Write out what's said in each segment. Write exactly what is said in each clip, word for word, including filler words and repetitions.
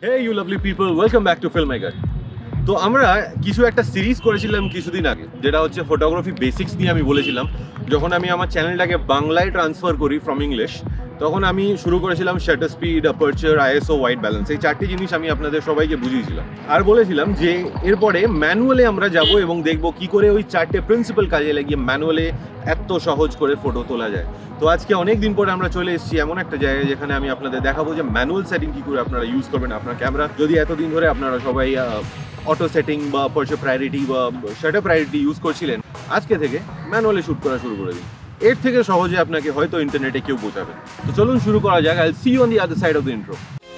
Hey you lovely people, welcome back to Filmmaker. তো আমরা কিছু একটা সিরিজ করেছিলাম কিছুদিন আগে, যেটা হচ্ছে ফটোগ্রাফি বেসিক্স নিয়ে। আমি বলেছিলাম যখন আমি আমার চ্যানেলটাকে বাংলায় ট্রান্সফার করি ফ্রম ইংলিশ, তখন আমি শুরু করেছিলাম shutter speed, aperture, ISO, white balance. এই চারটি জিনিস আমি আপনাদের সবাইকে বুঝিয়েছিলাম আর বলেছিলাম যে এরপরে ম্যানুয়ালে আমরা যাব এবং দেখব কি করে ওই চারটে প্রিন্সিপাল কাজে লাগিয়ে ম্যানুয়ালে এত সহজ করে ফটো তোলা যায়। তো আজকে অনেক দিন পরে আমরা চলে এসেছি এমন একটা জায়গায় যেখানে আমি আপনাদের দেখাবো যে ম্যানুয়াল সেটিং কী করে আপনারা ইউজ করবেন আপনার ক্যামেরা। যদি এতদিন ধরে আপনারা সবাই অটো সেটিং বা অ্যাপারচার প্রায়োরিটি বা শাটার প্রায়োরিটি ইউজ করছিলেন, আজকে থেকে ম্যানুয়ালি শ্যুট করা শুরু করে দিন। এর থেকে সহজে আপনাকে হয়তো ইন্টারনেটে কেউ বোঝাবে। তো চলুন শুরু করা যাক। I will see you on the other side of the intro.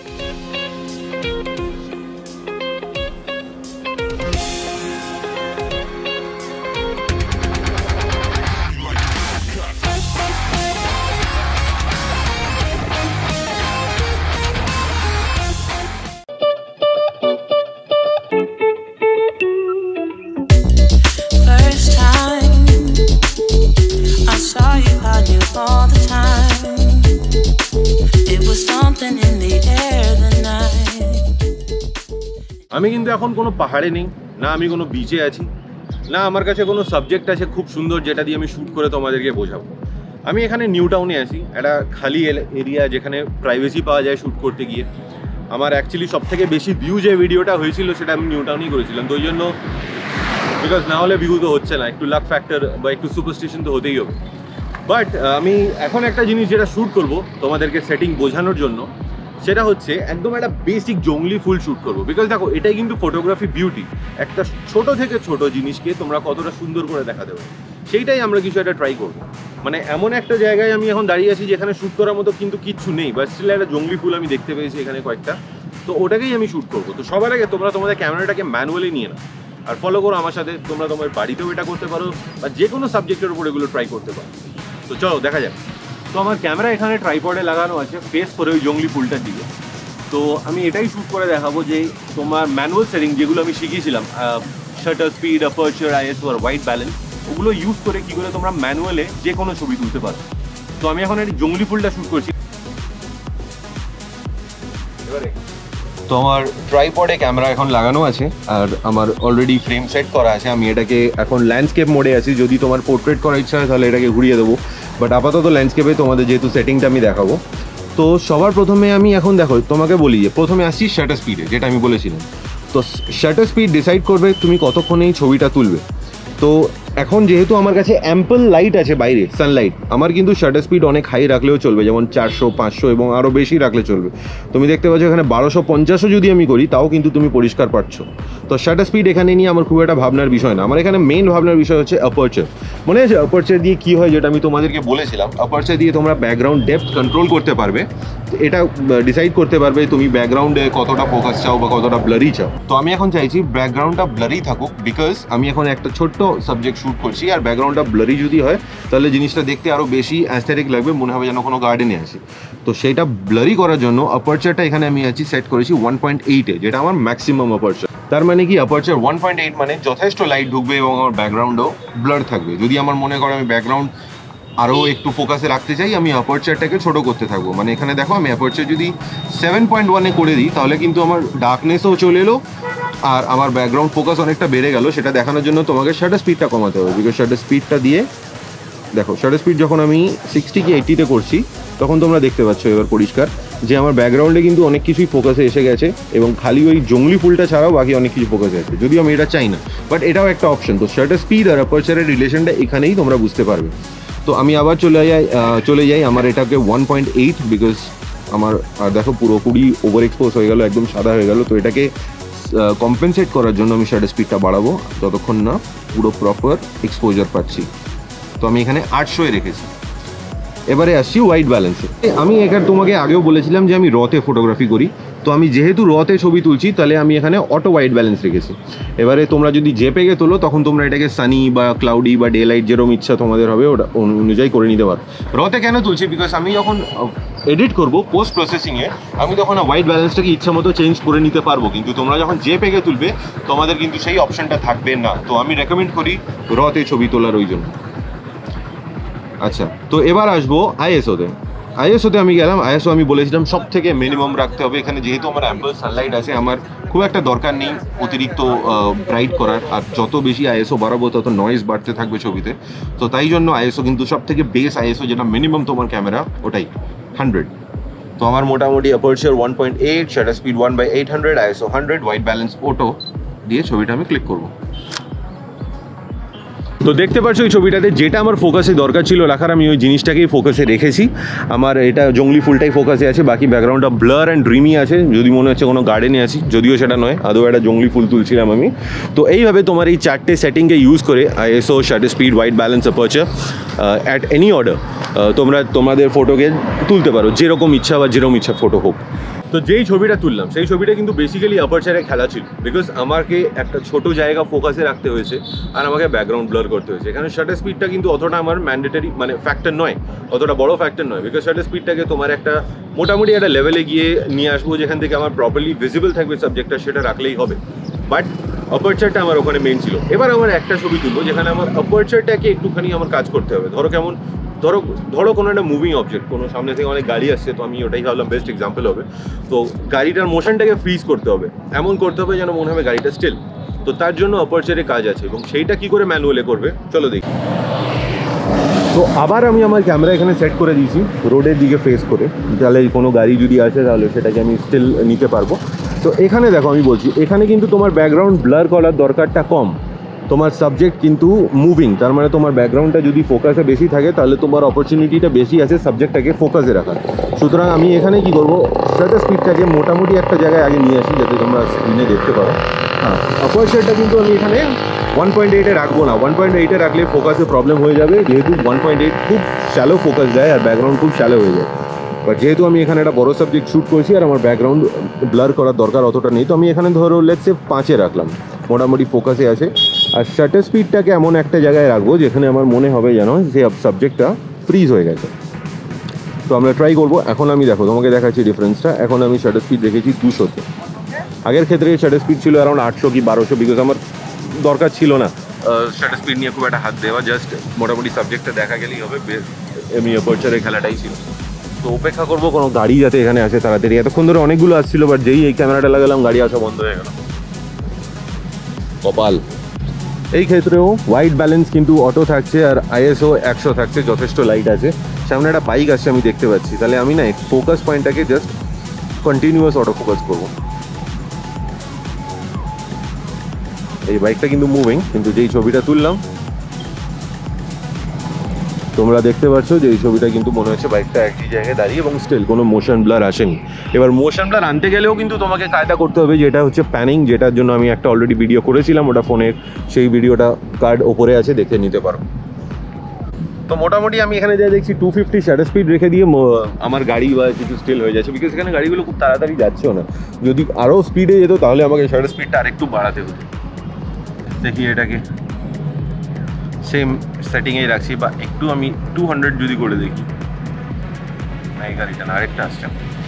আমি কিন্তু এখন কোনো পাহাড়ে নেই, না আমি কোনো বিচে আছি, না আমার কাছে কোনো সাবজেক্ট আছে খুব সুন্দর যেটা দিয়ে আমি শ্যুট করে তোমাদেরকে বোঝাবো। আমি এখানে নিউ টাউনে আছি, একটা খালি এরিয়া যেখানে প্রাইভেসি পাওয়া যায় শ্যুট করতে গিয়ে। আমার অ্যাকচুয়ালি সব থেকে বেশি ভিউ যে ভিডিওটা হয়েছিল সেটা আমি নিউ টাউনেই করেছিলাম, তো ওই জন্য বিকজ না হলে ভিউ তো হচ্ছে না, একটু লাক ফ্যাক্টর বা একটু সুপারস্টিশন তো হতেই হবে। বাট আমি এখন একটা জিনিস যেটা শ্যুট করবো তোমাদেরকে সেটিং বোঝানোর জন্য, সেটা হচ্ছে একদম একটা বেসিক জঙ্গলি ফুল শ্যুট করবো। বিকজ দেখো, এটাই কিন্তু ফটোগ্রাফি বিউটি, একটা ছোট থেকে ছোট জিনিসকে তোমরা কতটা সুন্দর করে দেখাতে পারো, সেইটাই আমরা কিছু একটা ট্রাই করবো। মানে এমন একটা জায়গায় আমি এখন দাঁড়িয়ে আছি যেখানে শ্যুট করার মতো কিন্তু কিচ্ছু নেই, বাট স্টিল একটা জঙ্গলি ফুল আমি দেখতে পেয়েছি এখানে কয়েকটা, তো ওটাকেই আমি শ্যুট করবো। তো সবার আগে তোমরা তোমাদের ক্যামেরাটাকে ম্যানুয়ালি নিয়ে নাও আর ফলো করো আমার সাথে। তোমরা তোমার বাড়িতেও এটা করতে পারো বা যে কোনো সাবজেক্টের উপর এগুলো ট্রাই করতে পারো। তো চলো দেখা যাক। তো আমার ক্যামেরা এখানে ট্রাইপডে লাগানো আছে ফেস করে ওই জঙ্গলি ফুলটার দিকে। তো আমি এটাই শ্যুট করে দেখাবো যে তোমার ম্যানুয়াল সেটিং যেগুলো আমি শিখিয়েছিলাম, শাটার স্পিড, অ্যাপারচার, আইএসও আর হোয়াইট ব্যালেন্স, ওগুলো ইউজ করে কী করে তোমরা ম্যানুয়ালে যে কোনো ছবি তুলতে পারো। তো আমি এখন এই জঙ্গলি ফুলটা শ্যুট করছি। এবারে তো আমার ট্রাইপডে ক্যামেরা এখন লাগানো আছে আর আমার অলরেডি ফ্রেম সেট করা আছে। আমি এটাকে এখন ল্যান্ডস্কেপ মোডে আছি, যদি তোমার পোর্ট্রেট করার ইচ্ছা হয় তাহলে এটাকে ঘুরিয়ে দেবো, বাট আপাতত ল্যান্ডস্কেপে তোমাদের যেহেতু সেটিংটা আমি দেখাবো। তো সবার প্রথমে আমি এখন দেখো তোমাকে বলি যে প্রথমে আসছি শাটার স্পিডে, যেটা আমি বলেছিলাম। তো শাটার স্পিড ডিসাইড করবে তুমি কতক্ষণে এই ছবিটা তুলবে। তো এখন যেহেতু আমার কাছে অ্যাম্পল লাইট আছে বাইরে, সানলাইট, আমার কিন্তু শাটার স্পিড অনেক হাই রাখলেও চলবে, যেমন চারশো, পাঁচশো এবং আরও বেশি রাখলে চলবে। তুমি দেখতে পাচ্ছ এখানে বারোশো পঞ্চাশও যদি আমি করি তাও কিন্তু তুমি পরিষ্কার পাচ্ছ। তো শাটার স্পিড এখানে নিয়ে আমার খুব একটা ভাবনার বিষয় না। আমার এখানে মেন ভাবনার বিষয় হচ্ছে অ্যাপারচার। মনে আছে অ্যাপারচার দিয়ে কী হয়, যেটা আমি তোমাদেরকে বলেছিলাম, অ্যাপারচার দিয়ে তোমরা ব্যাকগ্রাউন্ড ডেপথ কন্ট্রোল করতে পারবে। এটা ডিসাইড করতে পারবে তুমি ব্যাকগ্রাউন্ডে কতটা ফোকাস চাও বা কতটা ব্লারি চাও। তো আমি এখন চাইছি ব্যাকগ্রাউন্ডটা ব্লারি থাকুক, বিকজ আমি এখন একটা ছোট্ট সাবজেক্ট শ্যুট করছি আর ব্যাকগ্রাউন্ডটা ব্লারি যদি হয় তাহলে জিনিসটা দেখতে আরও বেশি অ্যাস্থেটিক লাগবে, মনে হবে যেন কোনো গার্ডেনে আছি। তো সেইটা ব্লারি করার জন্য অ্যাপারচারটা এখানে আমি আছি সেট করেছি ওয়ান পয়েন্ট এইটে, যেটা আমার ম্যাক্সিমাম অ্যাপারচার। তার মানে কি, অ্যাপারচার ওয়ান পয়েন্ট এইট মানে যথেষ্ট লাইট ঢুকবে এবং আমার ব্যাকগ্রাউন্ডও ব্লার থাকবে। যদি আমার মনে করে আমি ব্যাকগ্রাউন্ড আরও একটু ফোকাসে রাখতে চাই, আমি অ্যাপারচারটাকে ছোটো করতে থাকবো। মানে এখানে দেখো আমি অ্যাপারচার যদি সেভেন পয়েন্ট ওয়ানে করে দিই তাহলে কিন্তু আমার ডার্কনেসও চলে এলো আর আমার ব্যাকগ্রাউন্ড ফোকাস অনেকটা বেড়ে গেল। সেটা দেখানোর জন্য তোমাকে শাটার স্পিডটা কমাতে হবে, বিকজ শাটার স্পিডটা দিয়ে দেখো, শাটার স্পিড যখন আমি সিক্সটি কি এইটিতে করছি তখন তোমরা দেখতে পাচ্ছ এবার পরিষ্কার যে আমার ব্যাকগ্রাউন্ডে কিন্তু অনেক কিছুই ফোকাসে এসে গেছে এবং খালি ওই জঙ্গলি ফুলটা ছাড়াও বাকি অনেক কিছু ফোকাসে আছে, যদিও আমি এটা চাই না, বাট এটাও একটা অপশন। তো শাটার স্পিড আর অ্যাপারচারের রিলেশনটা এখানেই তোমরা বুঝতে পারবে। তো আমি আবার চলে যাই চলে যাই আমার এটাকে ওয়ান পয়েন্ট এইট, বিকজ আমার দেখো পুরোপুরি ওভার এক্সপোজ হয়ে গেল, একদম সাদা হয়ে গেল। তো এটাকে কম্পেনসেট করার জন্য আমি শাটার স্পিডটা বাড়াবো যতক্ষণ না পুরো প্রপার এক্সপোজার পাচ্ছি। তো আমি এখানে আটশোয় রেখেছি। এবারে আসছি হোয়াইট ব্যালেন্সে। আমি এখানে তোমাকে আগেও বলেছিলাম যে আমি রতে ফটোগ্রাফি করি, তো আমি যেহেতু রতে ছবি তুলছি তাহলে আমি এখানে অটো হোয়াইট ব্যালেন্স রেখেছি। এবারে তোমরা যদি জেপেগে তোলো তখন তোমরা এটাকে সানি বা ক্লাউডি বা ডে লাইট যেরকম ইচ্ছা তোমাদের হবে ওটা অনুযায়ী করে নিতে পারো। রতে কেন তুলছি, বিকজ আমি যখন এডিট করবো পোস্ট প্রসেসিংয়ে আমি তখন হোয়াইট ব্যালেন্সটাকে ইচ্ছা মতো চেঞ্জ করে নিতে পারবো, কিন্তু তোমরা যখন জেপেগে তুলবে তোমাদের কিন্তু সেই অপশানটা থাকবে না। তো আমি রেকমেন্ড করি রতে ছবি তোলার ওই জন্য। আচ্ছা, তো এবার আসবো আইএসওতে। আইএসওতে আমি গেলাম। আইএসও আমি বলেছিলাম সব থেকে মিনিমাম রাখতে হবে। এখানে যেহেতু আমার অ্যাম্পল সানলাইট আছে, আমার খুব একটা দরকার নেই অতিরিক্ত ব্রাইট করার, আর যত বেশি আইএসও বাড়াবো তত নয়েজ বাড়তে থাকবে ছবিতে। তো তাই জন্য আইএসও কিন্তু সব থেকে বেস আইএসও যেটা মিনিমাম তোমার ক্যামেরা, ওটাই হান্ড্রেড। তো আমার মোটামুটি aperture one point eight, shutter speed one by eight hundred, ISO hundred, white balance auto দিয়ে ছবিটা আমি ক্লিক করবো। তো দেখতে পাচ্ছ এই ছবিটাতে যেটা আমার ফোকাসে দরকার ছিল রাখার, আমি ওই জিনিসটাকেই ফোকাসে রেখেছি। আমার এটা জঙ্গলি ফুলটাই ফোকাসে আছে, বাকি ব্যাকগ্রাউন্ডটা ব্লার অ্যান্ড ড্রিমি আছে, যদি মনে হচ্ছে কোনো গার্ডেনে আছি, যদিও সেটা নয়, আদৌ একটা জঙ্গলি ফুল তুলছিলাম আমি। তো এইভাবে তোমার এই চারটে সেটিংকে ইউজ করে ISO, shutter speed, white balance, aperture at any order তোমরা তোমাদের ফটোকে তুলতে পারো, যেরকম ইচ্ছা বা যেরকম ইচ্ছা ফটো হোক। তো যেই ছবিটা তুললাম সেই ছবিটা কিন্তু বেসিক্যালি অ্যাপারচারে খেলা ছিল, বিকজ আমাকে একটা ছোট জায়গা ফোকাসে রাখতে হয়েছে আর আমাকে ব্যাকগ্রাউন্ড ব্লার করতে হয়েছে। এখানে শাটার স্পিডটা কিন্তু অতটা আমার ম্যান্ডেটারি মানে ফ্যাক্টর নয়, অতটা বড় ফ্যাক্টর নয়, বিকজ শাটার স্পিডটাকে তোমার একটা মোটামুটি একটা লেভেলে গিয়ে নিয়ে আসবো যেখান থেকে আমার প্রপারলি ভিজিবল থাকবে সাবজেক্টটা, সেটা রাখলেই হবে। বাট অ্যাপারচারটা আমার ওখানে মেন ছিল। এবার আমার একটা ছবি তুলবো যেখানে আমার অ্যাপারচারটাকে একটুখানি আমার কাজ করতে হবে। ধরো কেমন, ধরো ধরো কোনো একটা মুভিং অবজেক্ট, কোনো সামনে থেকে অনেক গাড়ি আসছে, তো আমি ওটাই ভাবলাম বেস্ট এক্সাম্পল হবে। তো গাড়িটার মোশনটাকে ফ্রিজ করতে হবে, এমন করতে হবে যেন মনে হবে গাড়িটা স্টিল। তো তার জন্য অ্যাপারচারে কাজ আছে, এবং সেইটা কি করে ম্যানুয়ালে করবে চলো দেখি। তো আবার আমি আমার ক্যামেরা এখানে সেট করে দিয়েছি রোডের দিকে ফেস করে, তাহলে কোনো গাড়ি যদি আসে তাহলে সেটাকে আমি স্টিল নিতে পারবো। তো এখানে দেখো আমি বলছি, এখানে কিন্তু তোমার ব্যাকগ্রাউন্ড ব্লার করার দরকারটা কম, তোমার সাবজেক্ট কিন্তু মুভিং, তার মানে তোমার ব্যাকগ্রাউন্ডটা যদি ফোকাসে বেশি থাকে তাহলে তোমার অপরচুনিটিটা বেশি আছে সাবজেক্টটাকে ফোকাসে রাখার। সুতরাং আমি এখানে কি করবো, শাটার স্পিডটাকে মোটামুটি একটা জায়গায় আগে নিয়ে আসি যাতে তোমরা স্ক্রিনে দেখতে পারো। হ্যাঁ, অপারচারটা কিন্তু আমি এখানে ওয়ান পয়েন্ট এইটে রাখবো না, ওয়ান পয়েন্ট এইটে রাখলে ফোকাসে প্রবলেম হয়ে যাবে, যেহেতু ওয়ান পয়েন্ট এইট খুব শ্যালো ফোকাস দেয় আর ব্যাকগ্রাউন্ড খুব শ্যালো হয়ে যায়। বাট যেহেতু আমি এখানে একটা বড়ো সাবজেক্ট শ্যুট করছি আর আমার ব্যাকগ্রাউন্ড ব্লার করার দরকার অতটা নেই, তো আমি এখানে ধরো লেটস সে পাঁচে রাখলাম, মোটামুটি ফোকাসে আছে। আর শাটার স্পিডটাকে এমন একটা জায়গায় রাখবো যেখানে আমার মনে হবে যেন যে সাবজেক্টটা ফ্রিজ হয়ে গেছে। তো আমরা ট্রাই করবো। এখন আমি দেখো তোমাকে দেখাচ্ছি ডিফারেন্সটা। এখন আমি শাটার স্পিড রেখেছি দুশোতে, আগের ক্ষেত্রে শাটার স্পিড ছিল অ্যারাউন্ড আটশো কি বারোশো, বিকজ আমার দরকার ছিল না শাটার স্পিড নিয়ে খুব একটা হাত দেওয়া, জাস্ট মোটামুটি সাবজেক্টটা দেখা গেলেই হবে, এমনি অ্যাপারচারের খেলাটাই ছিল। তো অপেক্ষা করবো কোনো গাড়ি যাতে এখানে আসে তাড়াতাড়ি। এতক্ষণ ধরে অনেকগুলো আসছিলো, বাট যেই এই ক্যামেরাটা লাগালাম গাড়ি আসা বন্ধ হয়ে গেল, কপাল। এই ক্ষেত্রেও হোয়াইট ব্যালেন্স কিন্তু অটো থাকছে আর আইএসও একশো থাকছে, যথেষ্ট লাইট আছে। সামনে একটা বাইক আসছে আমি দেখতে পাচ্ছি, তাহলে আমি না ফোকাস পয়েন্টটাকে জাস্ট কন্টিনিউয়াস অটো ফোকাস করবো। এই বাইকটা কিন্তু মুভিং, কিন্তু যেই ছবিটা তুললাম তোমরা দেখতে পাচ্ছ যে এই ছবিটা কিন্তু মনে হচ্ছে বাইকটা একই জায়গায় দাঁড়িয়ে এবং স্টিল কোনো মোশন ব্লার আসেনি। এবার মোশন ব্লার আনতে গেলেও কিন্তু তোমাকে কায়দা করতে হবে, যেটা হচ্ছে প্যানিং, যেটার জন্য আমি একটা অলরেডি ভিডিও করেছিলাম ওটা ফোনের, সেই ভিডিওটা কার্ড ওপরে আছে, দেখে নিতে পারো। তো মোটামুটি আমি এখানে যা দেখছি টু ফিফটি শাটার স্পিড রেখে দিয়ে আমার গাড়ি বা কিছু স্টিল হয়ে যাচ্ছে, বিকজ এখানে গাড়িগুলো খুব তাড়াতাড়ি যাচ্ছেও না। যদি আরও স্পিডে যেত তাহলে আমাকে শাটার স্পিডটা আরেকটু বাড়াতে হতো। দেখি এটাকে সেম সেটিংয়েই রাখছি, বা একটু আমি টু হান্ড্রেড যদি করে দেখি। না, এই গাড়িটা না, আরেকটা আসছে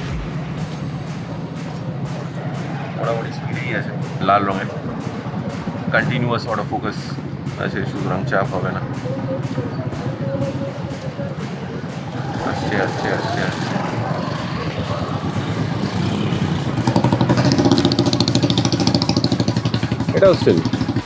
মোটামুটি স্পিডেই আছে, লাল রঙের, কন্টিনিউয়াস অটো ফোকাস আছে, সুতরাং চাপ হবে না। আসছে আসছে আসছে আসছে এটাও স্টিল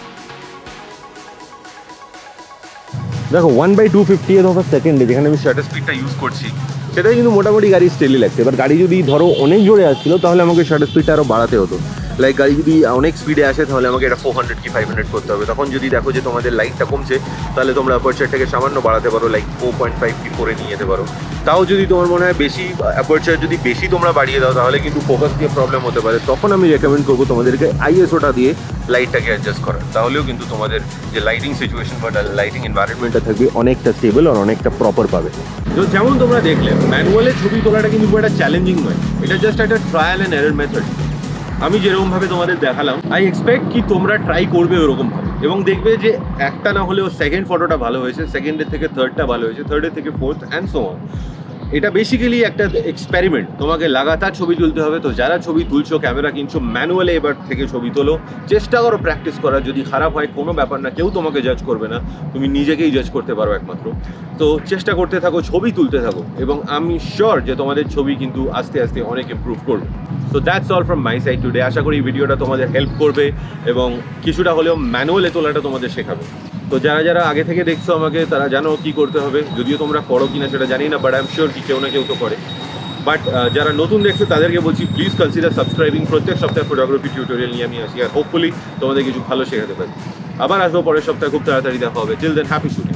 দেখো one by two fifty of সেকেন্ডে যেখানে আমি শাটার স্পিডটা ইউজ করছি সেটাই কিন্তু মোটামুটি গাড়ি স্টেলি লাগছে। এবার গাড়ি যদি ধরো অনেক জোরে আসছিল তাহলে আমাকে শাটার স্পিডটা আরও বাড়াতে হতো। লাইক গাড়ি যদি অনেক স্পিডে আসে তাহলে আমাকে এটা ফোর হান্ড্রেড কি ফাইভ হান্ড্রেড করতে হবে। তখন যদি দেখো যে তোমাদের লাইটটা কমছে তাহলে তোমরা অ্যাপারচারটাকে সামান্য বাড়াতে পারো, লাইক ফোর পয়েন্ট ফাইভ কি ফোরে নিয়ে যেতে পারো। তাও যদি তোমার মনে হয় বেশি অ্যাপারচার যদি বেশি তোমরা বাড়িয়ে দাও তাহলে কিন্তু ফোকাস দিয়ে প্রবলেম হতে পারে। তখন আমি রেকমেন্ড করবো তোমাদেরকে আইএসওটা দিয়ে লাইটটাকে অ্যাডজাস্ট করার, তাহলেও কিন্তু তোমাদের যে লাইটিং সিচুয়েশন বা লাইটিং এনভায়রনমেন্টটা থাকবে অনেকটা স্টেবল আর অনেকটা প্রপার পাবে। তো যেমন তোমরা দেখলে ম্যানুয়ালে ছবি তোলাটা কিন্তু খুব একটা চ্যালেঞ্জিং নয়, এটা জাস্ট একটা ট্রায়াল অ্যান্ড এরর মেথড। আমি যেরকমভাবে তোমাদের দেখালাম আই এক্সপেক্ট কি তোমরা ট্রাই করবে ওরকমভাবে এবং দেখবে যে একটা না হলেও সেকেন্ড ফটোটা ভালো হয়েছে, সেকেন্ডের থেকে থার্ডটা ভালো হয়েছে, থার্ডের থেকে ফোর্থ অ্যান্ড সো অন। এটা বেসিক্যালি একটা এক্সপেরিমেন্ট, তোমাকে লাগাতার ছবি তুলতে হবে। তো যারা ছবি তুলছো, ক্যামেরা কিনছো, ম্যানুয়ালি এবার থেকে ছবি তোলো, চেষ্টা করো প্র্যাকটিস করার। যদি খারাপ হয় কোনো ব্যাপার না, কেউ তোমাকে জাজ করবে না, তুমি নিজেকেই জাজ করতে পারো একমাত্র। তো চেষ্টা করতে থাকো, ছবি তুলতে থাকো, এবং আমি শিওর যে তোমাদের ছবি কিন্তু আস্তে আস্তে অনেক ইমপ্রুভ করবে। So that's all from my side today. আশা করি ভিডিওটা তোমাদের হেল্প করবে এবং কিছুটা হলেও ম্যানুয়ালে তোলাটা তোমাদের শেখাবে। তো যারা যারা আগে থেকে দেখছো আমাকে, তারা জানো কি করতে হবে। যদিও তোমরা করো কিনা সেটা জানি না, বাট আই এম শিওর কি কেউ না কেউ তো করে। বাট যারা নতুন দেখছো তাদেরকে বলছি, প্লিজ কনসিডার সাবস্ক্রাইবিং। প্রত্যেক সপ্তাহে ফটোগ্রাফি টিউটোরিয়াল নিয়ে আমি আসি, আর হোপফুলি তোমাদের কিছু ভালো শেখাতে পারি। আবার আসবো পরের সপ্তাহে, খুব তাড়াতাড়ি দেখা হবে। Till then, happy shooting.